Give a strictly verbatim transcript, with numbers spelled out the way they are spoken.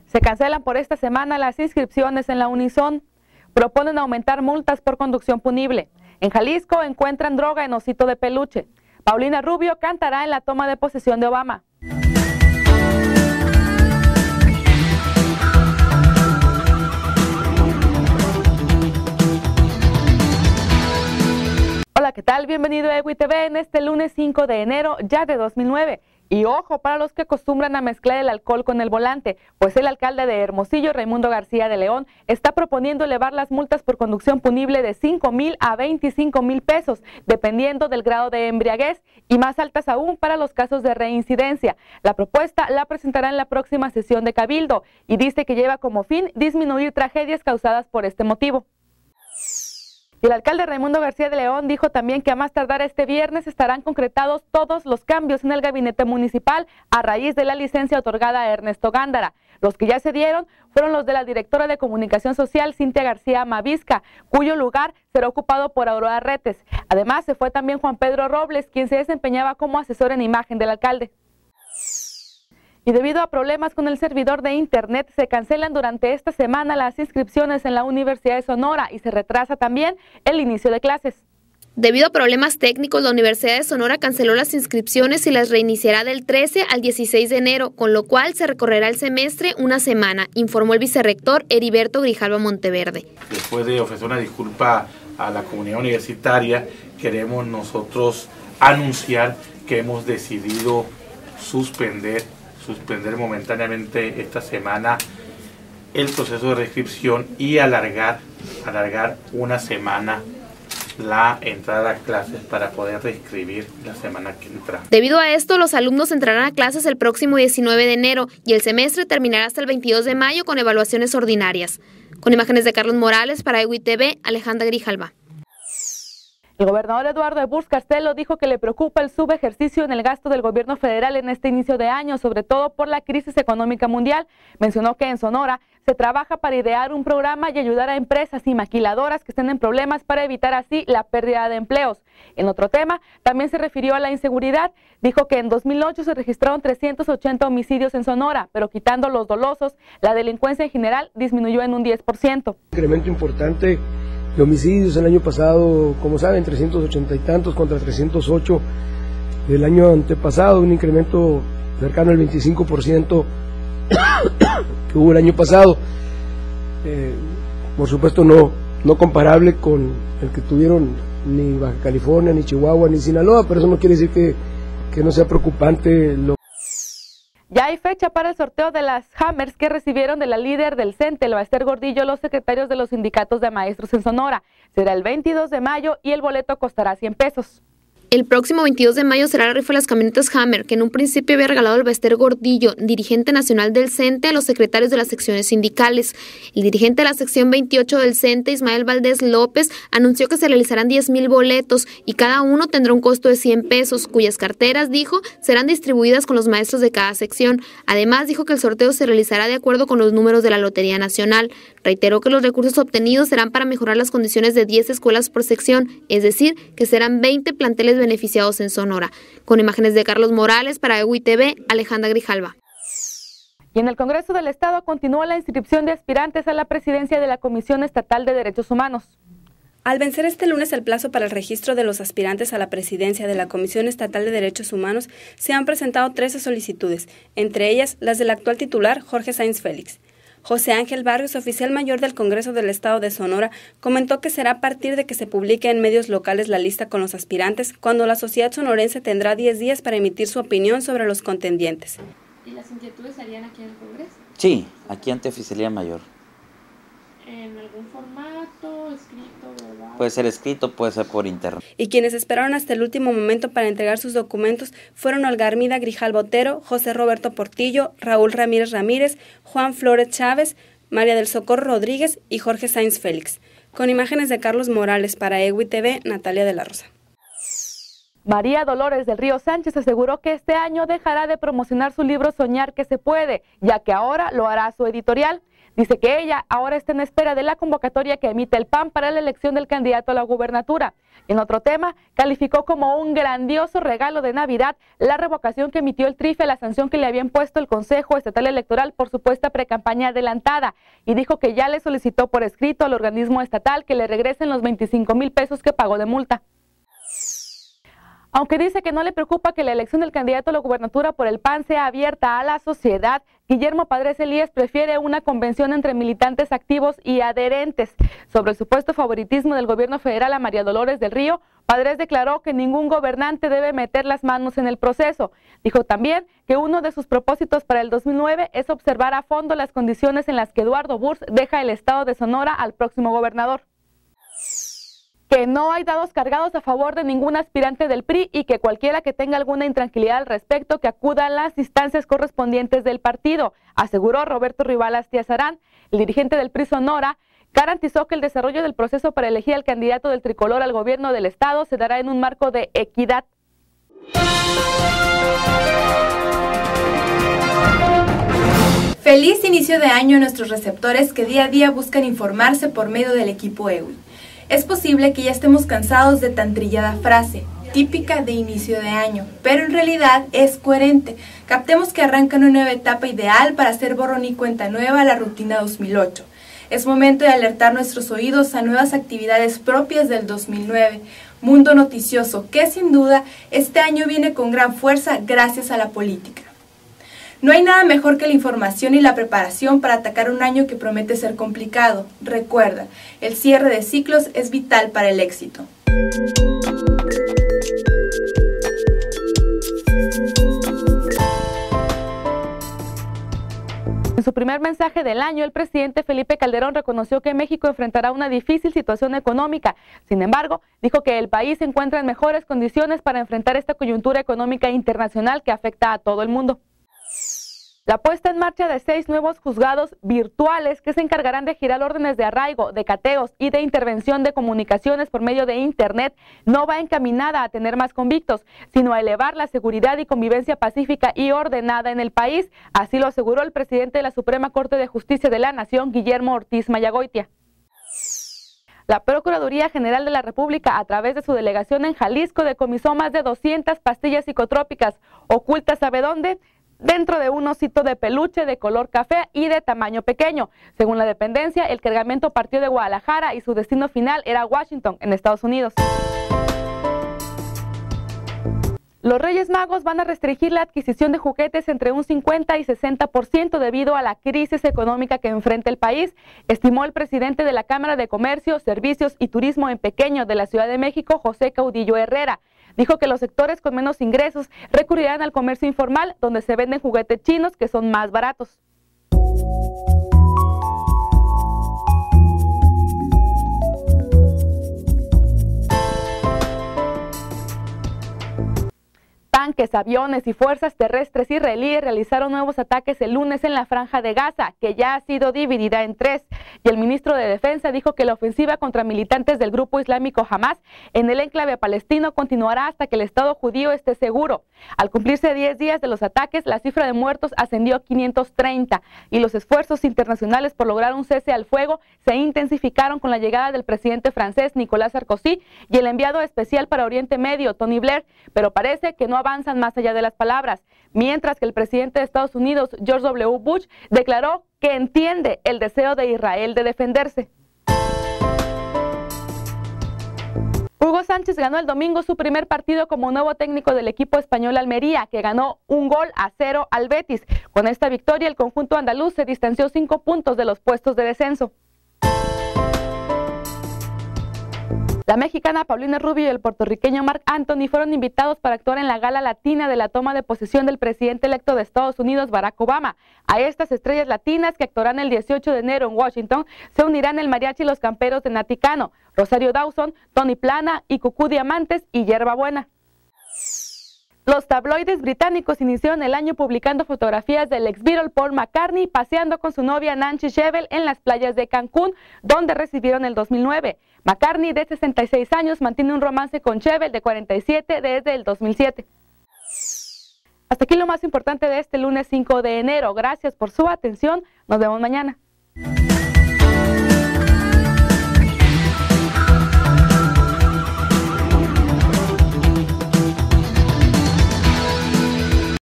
Se cancelan por esta semana las inscripciones en la Unison. Proponen aumentar multas por conducción punible. En Jalisco encuentran droga en osito de peluche. Paulina Rubio cantará en la toma de posesión de Obama. Hola, ¿qué tal? Bienvenido a E W I T V en este lunes cinco de enero ya de dos mil nueve. Y ojo para los que acostumbran a mezclar el alcohol con el volante, pues el alcalde de Hermosillo, Raimundo García de León, está proponiendo elevar las multas por conducción punible de cinco mil a veinticinco mil pesos, dependiendo del grado de embriaguez, y más altas aún para los casos de reincidencia. La propuesta la presentará en la próxima sesión de Cabildo y dice que lleva como fin disminuir tragedias causadas por este motivo. Y el alcalde Raimundo García de León dijo también que a más tardar este viernes estarán concretados todos los cambios en el gabinete municipal a raíz de la licencia otorgada a Ernesto Gándara. Los que ya se dieron fueron los de la directora de Comunicación Social, Cintia García Mavisca, cuyo lugar será ocupado por Aurora Retes. Además, se fue también Juan Pedro Robles, quien se desempeñaba como asesor en imagen del alcalde. Y debido a problemas con el servidor de internet, se cancelan durante esta semana las inscripciones en la Universidad de Sonora y se retrasa también el inicio de clases. Debido a problemas técnicos, la Universidad de Sonora canceló las inscripciones y las reiniciará del trece al dieciséis de enero, con lo cual se recorrerá el semestre una semana, informó el vicerrector Heriberto Grijalva Monteverde. Después de ofrecer una disculpa a la comunidad universitaria, queremos nosotros anunciar que hemos decidido suspender suspender momentáneamente esta semana el proceso de reinscripción y alargar, alargar una semana la entrada a clases para poder reinscribir la semana que entra. Debido a esto, los alumnos entrarán a clases el próximo diecinueve de enero y el semestre terminará hasta el veintidós de mayo con evaluaciones ordinarias. Con imágenes de Carlos Morales para E W I T V, Alejandra Grijalva. El gobernador Eduardo Ebús Castelo dijo que le preocupa el subejercicio en el gasto del gobierno federal en este inicio de año, sobre todo por la crisis económica mundial. Mencionó que en Sonora se trabaja para idear un programa y ayudar a empresas y maquiladoras que estén en problemas para evitar así la pérdida de empleos. En otro tema, también se refirió a la inseguridad. Dijo que en dos mil ocho se registraron trescientos ochenta homicidios en Sonora, pero quitando los dolosos, la delincuencia en general disminuyó en un diez por ciento. Incremento importante de homicidios el año pasado, como saben, trescientos ochenta y tantos contra trescientos ocho del año antepasado, un incremento cercano al veinticinco por ciento que hubo el año pasado, eh, por supuesto no, no comparable con el que tuvieron ni Baja California, ni Chihuahua, ni Sinaloa, pero eso no quiere decir que, que no sea preocupante lo Ya hay fecha para el sorteo de las Hammers que recibieron de la líder del CENTE, Esther Gordillo, los secretarios de los sindicatos de maestros en Sonora. Será el veintidós de mayo y el boleto costará cien pesos. El próximo veintidós de mayo será la rifa de las camionetas Hammer, que en un principio había regalado el Esther Gordillo, dirigente nacional del CENTE, a los secretarios de las secciones sindicales. El dirigente de la sección veintiocho del CENTE, Ismael Valdés López, anunció que se realizarán diez mil boletos y cada uno tendrá un costo de cien pesos, cuyas carteras, dijo, serán distribuidas con los maestros de cada sección. Además, dijo que el sorteo se realizará de acuerdo con los números de la Lotería Nacional. Reiteró que los recursos obtenidos serán para mejorar las condiciones de diez escuelas por sección, es decir, que serán veinte planteles beneficiados en Sonora. Con imágenes de Carlos Morales para E W I T V, Alejandra Grijalva. Y en el Congreso del Estado continúa la inscripción de aspirantes a la presidencia de la Comisión Estatal de Derechos Humanos. Al vencer este lunes el plazo para el registro de los aspirantes a la presidencia de la Comisión Estatal de Derechos Humanos, se han presentado trece solicitudes, entre ellas las del actual titular Jorge Sainz Félix. José Ángel Barrios, oficial mayor del Congreso del Estado de Sonora, comentó que será a partir de que se publique en medios locales la lista con los aspirantes, cuando la sociedad sonorense tendrá diez días para emitir su opinión sobre los contendientes. ¿Y las inquietudes se harían aquí en el Congreso? Sí, aquí ante Oficialía Mayor. ¿En algún formato, escrito, verbal? Puede ser escrito, puede ser por internet. Y quienes esperaron hasta el último momento para entregar sus documentos fueron Olga Armida Grijalva Otero, José Roberto Portillo, Raúl Ramírez Ramírez, Juan Flores Chávez, María del Socorro Rodríguez y Jorge Sainz Félix. Con imágenes de Carlos Morales para E W I T V, Natalia de la Rosa. María Dolores del Río Sánchez aseguró que este año dejará de promocionar su libro Soñar que se puede, ya que ahora lo hará su editorial. Dice que ella ahora está en espera de la convocatoria que emite el P A N para la elección del candidato a la gubernatura. En otro tema, calificó como un grandioso regalo de Navidad la revocación que emitió el T R I F E a la sanción que le había impuesto el Consejo Estatal Electoral por supuesta precampaña adelantada, y dijo que ya le solicitó por escrito al organismo estatal que le regresen los veinticinco mil pesos que pagó de multa. Aunque dice que no le preocupa que la elección del candidato a la gubernatura por el P A N sea abierta a la sociedad, Guillermo Padres Elías prefiere una convención entre militantes activos y adherentes. Sobre el supuesto favoritismo del gobierno federal a María Dolores del Río, Padres declaró que ningún gobernante debe meter las manos en el proceso. Dijo también que uno de sus propósitos para el dos mil nueve es observar a fondo las condiciones en las que Eduardo Burrs deja el estado de Sonora al próximo gobernador. Que no hay dados cargados a favor de ningún aspirante del P R I y que cualquiera que tenga alguna intranquilidad al respecto que acuda a las instancias correspondientes del partido, aseguró Roberto Rivalas Tiazarán. El dirigente del P R I Sonora garantizó que el desarrollo del proceso para elegir al candidato del tricolor al gobierno del estado se dará en un marco de equidad. Feliz inicio de año a nuestros receptores que día a día buscan informarse por medio del equipo E W I. Es posible que ya estemos cansados de tan trillada frase, típica de inicio de año, pero en realidad es coherente. Captemos que arranca una nueva etapa ideal para hacer borrón y cuenta nueva a la rutina dos mil ocho. Es momento de alertar nuestros oídos a nuevas actividades propias del dos mil nueve. Mundo noticioso que sin duda este año viene con gran fuerza gracias a la política. No hay nada mejor que la información y la preparación para atacar un año que promete ser complicado. Recuerda, el cierre de ciclos es vital para el éxito. En su primer mensaje del año, el presidente Felipe Calderón reconoció que México enfrentará una difícil situación económica. Sin embargo, dijo que el país se encuentra en mejores condiciones para enfrentar esta coyuntura económica internacional que afecta a todo el mundo. La puesta en marcha de seis nuevos juzgados virtuales que se encargarán de girar órdenes de arraigo, de cateos y de intervención de comunicaciones por medio de Internet no va encaminada a tener más convictos, sino a elevar la seguridad y convivencia pacífica y ordenada en el país. Así lo aseguró el presidente de la Suprema Corte de Justicia de la Nación, Guillermo Ortiz Mayagoitia. La Procuraduría General de la República, a través de su delegación en Jalisco, decomisó más de doscientas pastillas psicotrópicas ocultas, ¿sabe dónde? Dentro de un osito de peluche de color café y de tamaño pequeño. Según la dependencia, el cargamento partió de Guadalajara y su destino final era Washington, en Estados Unidos. Los Reyes Magos van a restringir la adquisición de juguetes entre un cincuenta y sesenta por ciento debido a la crisis económica que enfrenta el país, estimó el presidente de la Cámara de Comercio, Servicios y Turismo en Pequeño de la Ciudad de México, José Caudillo Herrera. Dijo que los sectores con menos ingresos recurrirán al comercio informal, donde se venden juguetes chinos que son más baratos. Tanques, aviones y fuerzas terrestres israelíes realizaron nuevos ataques el lunes en la Franja de Gaza, que ya ha sido dividida en tres. Y el ministro de Defensa dijo que la ofensiva contra militantes del grupo islámico Hamas en el enclave palestino continuará hasta que el Estado judío esté seguro. Al cumplirse diez días de los ataques, la cifra de muertos ascendió a quinientos treinta y los esfuerzos internacionales por lograr un cese al fuego se intensificaron con la llegada del presidente francés Nicolas Sarkozy y el enviado especial para Oriente Medio, Tony Blair, pero parece que no avanzan más allá de las palabras, mientras que el presidente de Estados Unidos, George W. Bush, declaró que entiende el deseo de Israel de defenderse. Hugo Sánchez ganó el domingo su primer partido como nuevo técnico del equipo español Almería, que ganó un gol a cero al Betis. Con esta victoria, el conjunto andaluz se distanció cinco puntos de los puestos de descenso. La mexicana Paulina Rubio y el puertorriqueño Marc Anthony fueron invitados para actuar en la gala latina de la toma de posesión del presidente electo de Estados Unidos, Barack Obama. A estas estrellas latinas, que actuarán el dieciocho de enero en Washington, se unirán el mariachi y los camperos de Nati Cano, Rosario Dawson, Tony Plana y Cucú Diamantes y Yerba Buena. Los tabloides británicos iniciaron el año publicando fotografías del ex Beatle Paul McCartney paseando con su novia Nancy Shevell en las playas de Cancún, donde recibieron el dos mil nueve. McCartney, de sesenta y seis años, mantiene un romance con Chevelle, de cuarenta y siete, desde el dos mil siete. Hasta aquí lo más importante de este lunes cinco de enero. Gracias por su atención. Nos vemos mañana.